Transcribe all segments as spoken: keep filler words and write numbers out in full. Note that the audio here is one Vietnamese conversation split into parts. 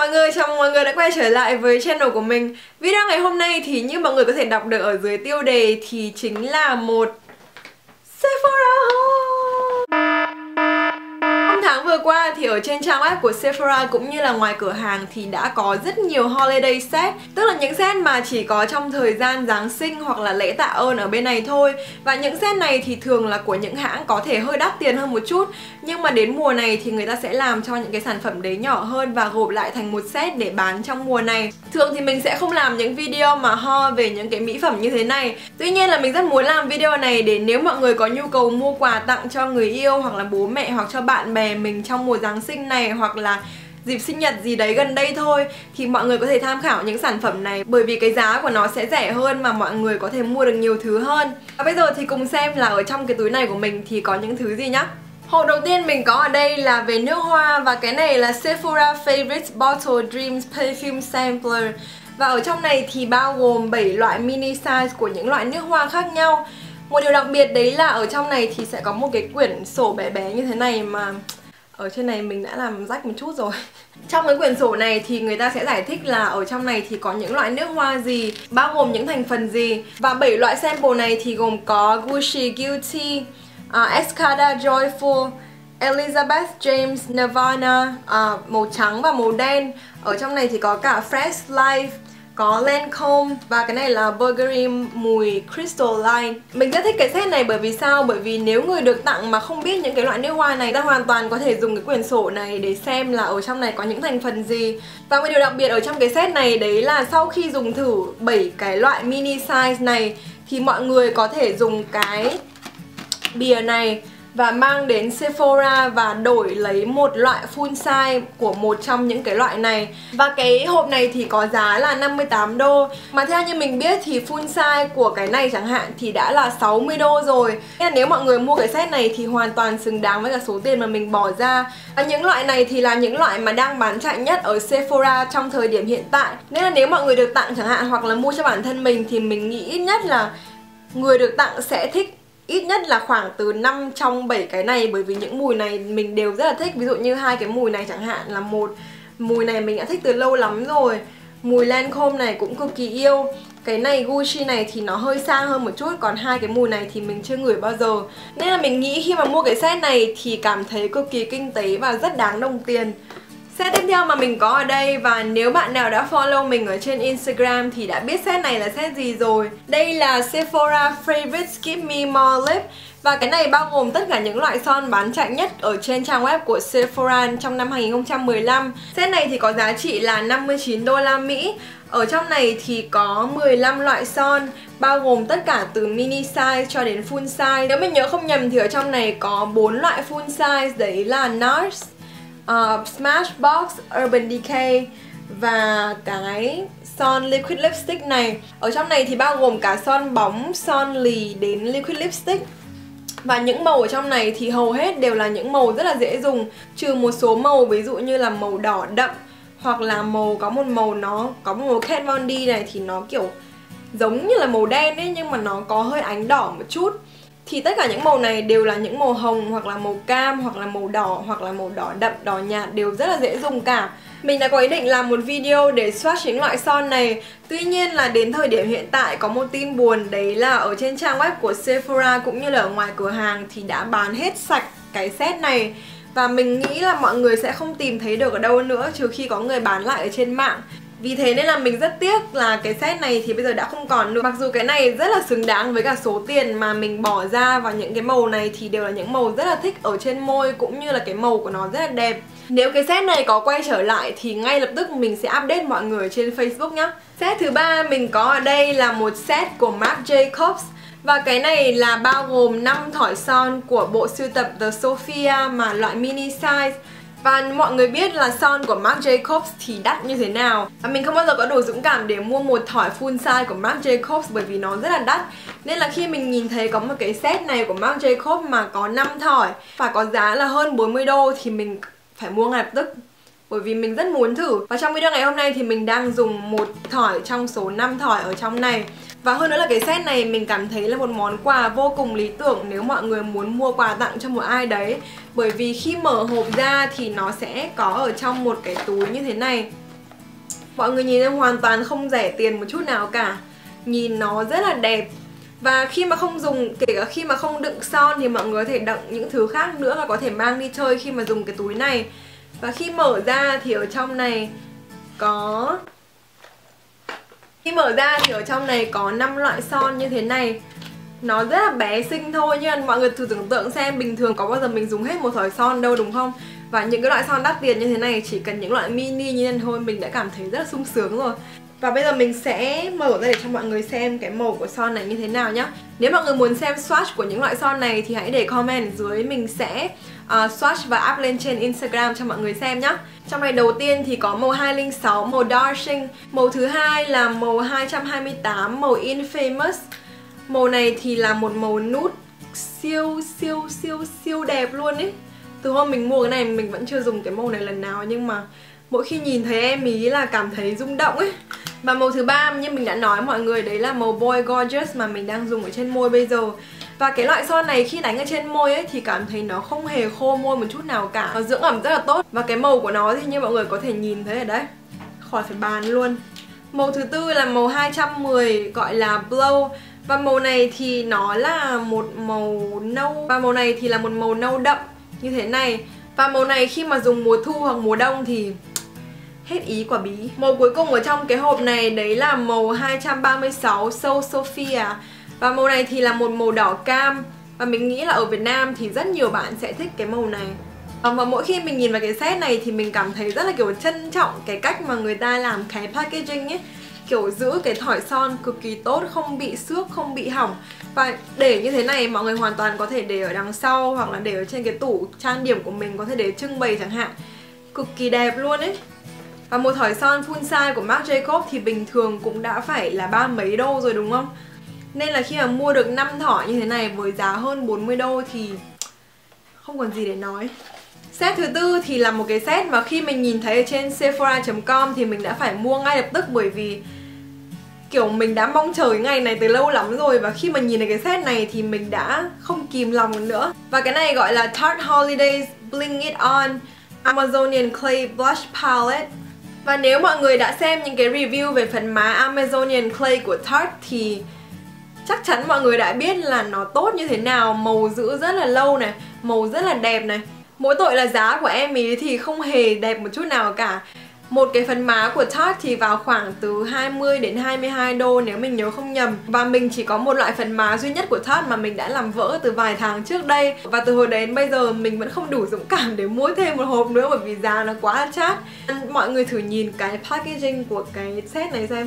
mọi người, chào mừng mọi người đã quay trở lại với channel của mình. Video ngày hôm nay thì như mọi người có thể đọc được ở dưới tiêu đề thì chính là một Sephora haul. Trong tháng vừa qua thì ở trên trang web của Sephora cũng như là ngoài cửa hàng thì đã có rất nhiều holiday set, tức là những set mà chỉ có trong thời gian Giáng sinh hoặc là lễ tạ ơn ở bên này thôi. Và những set này thì thường là của những hãng có thể hơi đắt tiền hơn một chút, nhưng mà đến mùa này thì người ta sẽ làm cho những cái sản phẩm đấy nhỏ hơn và gộp lại thành một set để bán trong mùa này. Thường thì mình sẽ không làm những video mà haul về những cái mỹ phẩm như thế này. Tuy nhiên là mình rất muốn làm video này để nếu mọi người có nhu cầu mua quà tặng cho người yêu hoặc là bố mẹ hoặc cho bạn bè mình trong mùa Giáng sinh này, hoặc là dịp sinh nhật gì đấy gần đây thôi, thì mọi người có thể tham khảo những sản phẩm này, bởi vì cái giá của nó sẽ rẻ hơn mà mọi người có thể mua được nhiều thứ hơn. Và bây giờ thì cùng xem là ở trong cái túi này của mình thì có những thứ gì nhá. Hộp đầu tiên mình có ở đây là về nước hoa, và cái này là Sephora Favorites Bottle Dreams Perfume Sampler. Và ở trong này thì bao gồm bảy loại mini size của những loại nước hoa khác nhau. Một điều đặc biệt đấy là ở trong này thì sẽ có một cái quyển sổ bé bé như thế này, mà ở trên này mình đã làm rách một chút rồi. Trong cái quyển sổ này thì người ta sẽ giải thích là ở trong này thì có những loại nước hoa gì, bao gồm những thành phần gì. Và bảy loại sample này thì gồm có Gucci Guilty, uh, Escada Joyful, Elizabeth James Nirvana, uh, màu trắng và màu đen. Ở trong này thì có cả Fresh Life, có Lancome, và cái này là Bulgari mùi Crystalline. Mình rất thích cái set này bởi vì sao? Bởi vì nếu người được tặng mà không biết những cái loại nước hoa này, ta hoàn toàn có thể dùng cái quyển sổ này để xem là ở trong này có những thành phần gì. Và một điều đặc biệt ở trong cái set này đấy là sau khi dùng thử bảy cái loại mini size này thì mọi người có thể dùng cái bìa này và mang đến Sephora và đổi lấy một loại full size của một trong những cái loại này. Và cái hộp này thì có giá là năm mươi tám đô. Mà theo như mình biết thì full size của cái này chẳng hạn thì đã là sáu mươi đô rồi. Nên là nếu mọi người mua cái set này thì hoàn toàn xứng đáng với cả số tiền mà mình bỏ ra. Và những loại này thì là những loại mà đang bán chạy nhất ở Sephora trong thời điểm hiện tại. Nên là nếu mọi người được tặng chẳng hạn, hoặc là mua cho bản thân mình, thì mình nghĩ ít nhất là người được tặng sẽ thích ít nhất là khoảng từ năm trong bảy cái này, bởi vì những mùi này mình đều rất là thích. Ví dụ như hai cái mùi này chẳng hạn, là một mùi này mình đã thích từ lâu lắm rồi. Mùi Lancome này cũng cực kỳ yêu. Cái này Gucci này thì nó hơi sang hơn một chút, còn hai cái mùi này thì mình chưa ngửi bao giờ. Nên là mình nghĩ khi mà mua cái set này thì cảm thấy cực kỳ kinh tế và rất đáng đồng tiền. Set tiếp theo mà mình có ở đây, và nếu bạn nào đã follow mình ở trên Instagram thì đã biết set này là set gì rồi. Đây là Sephora Favorites Give Me More Lip. Và cái này bao gồm tất cả những loại son bán chạy nhất ở trên trang web của Sephora trong năm hai nghìn không trăm mười lăm. Set này thì có giá trị là năm mươi chín đô la Mỹ. Ở trong này thì có mười lăm loại son, bao gồm tất cả từ mini size cho đến full size. Nếu mình nhớ không nhầm thì ở trong này có bốn loại full size, đấy là Nars, Uh, Smashbox, Urban Decay và cái son liquid lipstick này. Ở trong này thì bao gồm cả son bóng, son lì đến liquid lipstick. Và những màu ở trong này thì hầu hết đều là những màu rất là dễ dùng, trừ một số màu ví dụ như là màu đỏ đậm, hoặc là màu có một màu nó có một màu Kat Von D này thì nó kiểu giống như là màu đen ấy, nhưng mà nó có hơi ánh đỏ một chút. Thì tất cả những màu này đều là những màu hồng, hoặc là màu cam, hoặc là màu đỏ, hoặc là màu đỏ đậm, đỏ nhạt, đều rất là dễ dùng cả. Mình đã có ý định làm một video để swatch những loại son này. Tuy nhiên là đến thời điểm hiện tại có một tin buồn, đấy là ở trên trang web của Sephora cũng như là ở ngoài cửa hàng thì đã bán hết sạch cái set này. Và mình nghĩ là mọi người sẽ không tìm thấy được ở đâu nữa, trừ khi có người bán lại ở trên mạng. Vì thế nên là mình rất tiếc là cái set này thì bây giờ đã không còn nữa. Mặc dù cái này rất là xứng đáng với cả số tiền mà mình bỏ ra vào những cái màu này, thì đều là những màu rất là thích ở trên môi, cũng như là cái màu của nó rất là đẹp. Nếu cái set này có quay trở lại thì ngay lập tức mình sẽ update mọi người trên Facebook nhé. Set thứ ba mình có ở đây là một set của Marc Jacobs. Và cái này là bao gồm năm thỏi son của bộ sưu tập The Sophia mà loại mini size. Và mọi người biết là son của Marc Jacobs thì đắt như thế nào. Và mình không bao giờ có đủ dũng cảm để mua một thỏi full size của Marc Jacobs, bởi vì nó rất là đắt. Nên là khi mình nhìn thấy có một cái set này của Marc Jacobs mà có năm thỏi và có giá là hơn bốn mươi đô thì mình phải mua ngay lập tức, bởi vì mình rất muốn thử. Và trong video ngày hôm nay thì mình đang dùng một thỏi trong số năm thỏi ở trong này. Và hơn nữa là cái set này mình cảm thấy là một món quà vô cùng lý tưởng nếu mọi người muốn mua quà tặng cho một ai đấy. Bởi vì khi mở hộp ra thì nó sẽ có ở trong một cái túi như thế này. Mọi người nhìn em hoàn toàn không rẻ tiền một chút nào cả. Nhìn nó rất là đẹp. Và khi mà không dùng, kể cả khi mà không đựng son thì mọi người có thể đựng những thứ khác nữa và có thể mang đi chơi khi mà dùng cái túi này. Và khi mở ra thì ở trong này có Khi mở ra thì ở trong này có năm loại son như thế này. Nó rất là bé xinh thôi, nhưng mọi người thử tưởng tượng xem, bình thường có bao giờ mình dùng hết một thỏi son đâu đúng không? Và những cái loại son đắt tiền như thế này, chỉ cần những loại mini như thế này thôi mình đã cảm thấy rất là sung sướng rồi. Và bây giờ mình sẽ mở ra để cho mọi người xem cái màu của son này như thế nào nhá. Nếu mọi người muốn xem swatch của những loại son này thì hãy để comment ở dưới, mình sẽ uh, swatch và up lên trên Instagram cho mọi người xem nhá. Trong này đầu tiên thì có màu hai không sáu, màu Darshing. Màu thứ hai là màu hai hai tám, màu Infamous. Màu này thì là một màu nude siêu siêu siêu siêu đẹp luôn ấy. Từ hôm mình mua cái này mình vẫn chưa dùng cái màu này lần nào, nhưng mà mỗi khi nhìn thấy em ý là cảm thấy rung động ấy. Và màu thứ ba như mình đã nói mọi người, đấy là màu Boy Gorgeous mà mình đang dùng ở trên môi bây giờ. Và cái loại son này khi đánh ở trên môi ấy thì cảm thấy nó không hề khô môi một chút nào cả. Nó dưỡng ẩm rất là tốt. Và cái màu của nó thì như mọi người có thể nhìn thấy ở đấy, khỏi phải bàn luôn. Màu thứ tư là màu hai một không, gọi là Blow. Và màu này thì nó là một màu nâu. Và màu này thì là một màu nâu đậm như thế này. Và màu này khi mà dùng mùa thu hoặc mùa đông thì hết ý quả bí. Màu cuối cùng ở trong cái hộp này đấy là màu hai ba sáu So Sophia. Và màu này thì là một màu đỏ cam. Và mình nghĩ là ở Việt Nam thì rất nhiều bạn sẽ thích cái màu này. Và mỗi khi mình nhìn vào cái set này thì mình cảm thấy rất là kiểu trân trọng cái cách mà người ta làm cái packaging ấy. Kiểu giữ cái thỏi son cực kỳ tốt, không bị xước, không bị hỏng. Và để như thế này mọi người hoàn toàn có thể để ở đằng sau hoặc là để ở trên cái tủ trang điểm của mình, có thể để trưng bày chẳng hạn. Cực kỳ đẹp luôn ấy. Và một thỏi son full size của Marc Jacobs thì bình thường cũng đã phải là ba mấy đô rồi đúng không? Nên là khi mà mua được năm thỏi như thế này với giá hơn bốn mươi đô thì không còn gì để nói. Set thứ tư thì là một cái set mà khi mình nhìn thấy ở trên Sephora chấm com thì mình đã phải mua ngay lập tức, bởi vì kiểu mình đã mong chờ cái ngày này từ lâu lắm rồi. Và khi mà nhìn thấy cái set này thì mình đã không kìm lòng nữa. Và cái này gọi là Tarte Holidays Bling It On Amazonian Clay Blush Palette. Và nếu mọi người đã xem những cái review về phần má Amazonian Clay của Tarte thì chắc chắn mọi người đã biết là nó tốt như thế nào. Màu giữ rất là lâu này, màu rất là đẹp này. Mỗi tội là giá của em ý thì không hề đẹp một chút nào cả. Một cái phần má của Tarte thì vào khoảng từ hai mươi đến hai mươi hai đô nếu mình nhớ không nhầm. Và mình chỉ có một loại phần má duy nhất của Tarte mà mình đã làm vỡ từ vài tháng trước đây. Và từ hồi đến bây giờ mình vẫn không đủ dũng cảm để mua thêm một hộp nữa, bởi vì giá nó quá là chát. Mọi người thử nhìn cái packaging của cái set này xem.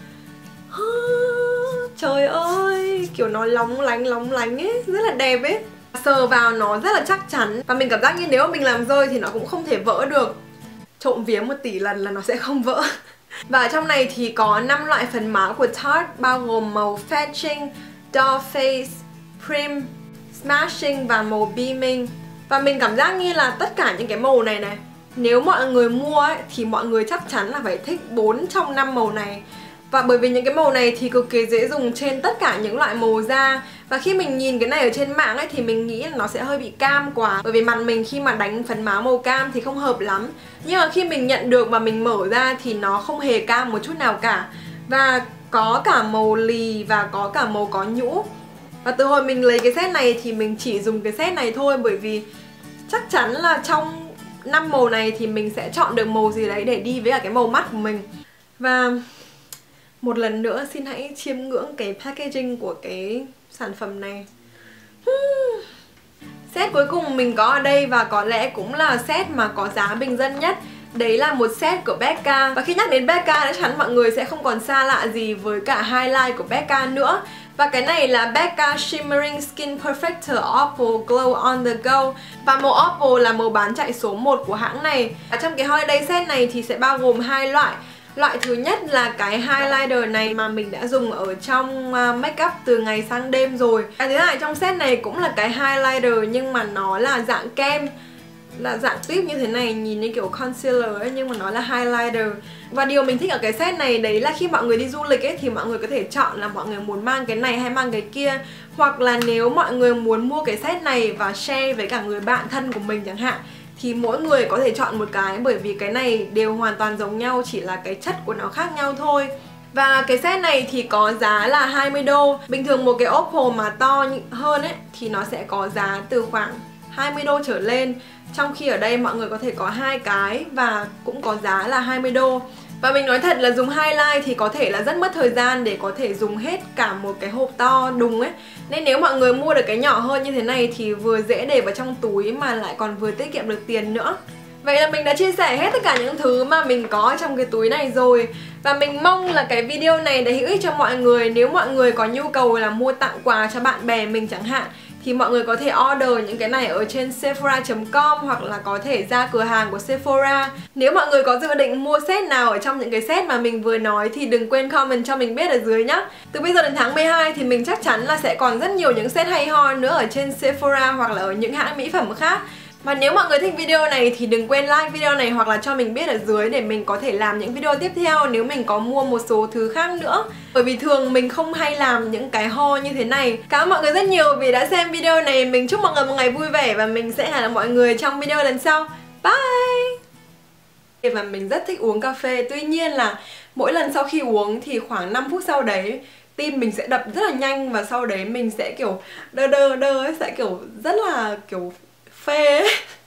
Trời ơi, kiểu nó lóng lánh lóng lánh ấy, rất là đẹp ấy. Sờ vào nó rất là chắc chắn. Và mình cảm giác như nếu mà mình làm rơi thì nó cũng không thể vỡ được. Trộm vía một tỷ lần là nó sẽ không vỡ. Và trong này thì có năm loại phần má của Tarte, bao gồm màu Fetching, Dollface, Prim, Smashing và màu Beaming. Và mình cảm giác như là tất cả những cái màu này này, nếu mọi người mua ấy, thì mọi người chắc chắn là phải thích bốn trong năm màu này. Và bởi vì những cái màu này thì cực kỳ dễ dùng trên tất cả những loại màu da. Và khi mình nhìn cái này ở trên mạng ấy thì mình nghĩ là nó sẽ hơi bị cam quá, bởi vì mặt mình khi mà đánh phấn má màu cam thì không hợp lắm. Nhưng mà khi mình nhận được và mình mở ra thì nó không hề cam một chút nào cả. Và có cả màu lì và có cả màu có nhũ. Và từ hồi mình lấy cái set này thì mình chỉ dùng cái set này thôi, bởi vì chắc chắn là trong năm màu này thì mình sẽ chọn được màu gì đấy để đi với cả cái màu mắt của mình. Và một lần nữa xin hãy chiêm ngưỡng cái packaging của cái sản phẩm này. Set cuối cùng mình có ở đây và có lẽ cũng là set mà có giá bình dân nhất. Đấy là một set của Becca. Và khi nhắc đến Becca chắc chắn mọi người sẽ không còn xa lạ gì với cả highlight của Becca nữa. Và cái này là Becca Shimmering Skin Perfector Opal Glow on the Go. Và màu Opal là màu bán chạy số một của hãng này. Ở trong cái holiday set này thì sẽ bao gồm hai loại. Loại thứ nhất là cái highlighter này mà mình đã dùng ở trong makeup từ ngày sang đêm rồi. Cái thứ hai trong set này cũng là cái highlighter nhưng mà nó là dạng kem, là dạng tip như thế này, nhìn như kiểu concealer ấy, nhưng mà nó là highlighter. Và điều mình thích ở cái set này đấy là khi mọi người đi du lịch ấy thì mọi người có thể chọn là mọi người muốn mang cái này hay mang cái kia. Hoặc là nếu mọi người muốn mua cái set này và share với cả người bạn thân của mình chẳng hạn thì mỗi người có thể chọn một cái, bởi vì cái này đều hoàn toàn giống nhau, chỉ là cái chất của nó khác nhau thôi. Và cái set này thì có giá là hai mươi đô. Bình thường một cái Opal mà to hơn ấy thì nó sẽ có giá từ khoảng hai mươi đô trở lên. Trong khi ở đây mọi người có thể có hai cái và cũng có giá là hai mươi đô. Và mình nói thật là dùng highlight thì có thể là rất mất thời gian để có thể dùng hết cả một cái hộp to đùng ấy. Nên nếu mọi người mua được cái nhỏ hơn như thế này thì vừa dễ để vào trong túi mà lại còn vừa tiết kiệm được tiền nữa. Vậy là mình đã chia sẻ hết tất cả những thứ mà mình có trong cái túi này rồi. Và mình mong là cái video này đã hữu ích cho mọi người. Nếu mọi người có nhu cầu là mua tặng quà cho bạn bè mình chẳng hạn, thì mọi người có thể order những cái này ở trên sephora chấm com hoặc là có thể ra cửa hàng của Sephora. Nếu mọi người có dự định mua set nào ở trong những cái set mà mình vừa nói thì đừng quên comment cho mình biết ở dưới nhé. Từ bây giờ đến tháng mười hai thì mình chắc chắn là sẽ còn rất nhiều những set hay ho nữa ở trên Sephora hoặc là ở những hãng mỹ phẩm khác. Và nếu mọi người thích video này thì đừng quên like video này hoặc là cho mình biết ở dưới để mình có thể làm những video tiếp theo nếu mình có mua một số thứ khác nữa. Bởi vì thường mình không hay làm những cái haul như thế này. Cảm ơn mọi người rất nhiều vì đã xem video này. Mình chúc mọi người một ngày vui vẻ và mình sẽ hẹn gặp mọi người trong video lần sau. Bye! Và mình rất thích uống cà phê. Tuy nhiên là mỗi lần sau khi uống thì khoảng năm phút sau đấy tim mình sẽ đập rất là nhanh và sau đấy mình sẽ kiểu đơ đơ đơ ấy, sẽ kiểu rất là kiểu phê ấy.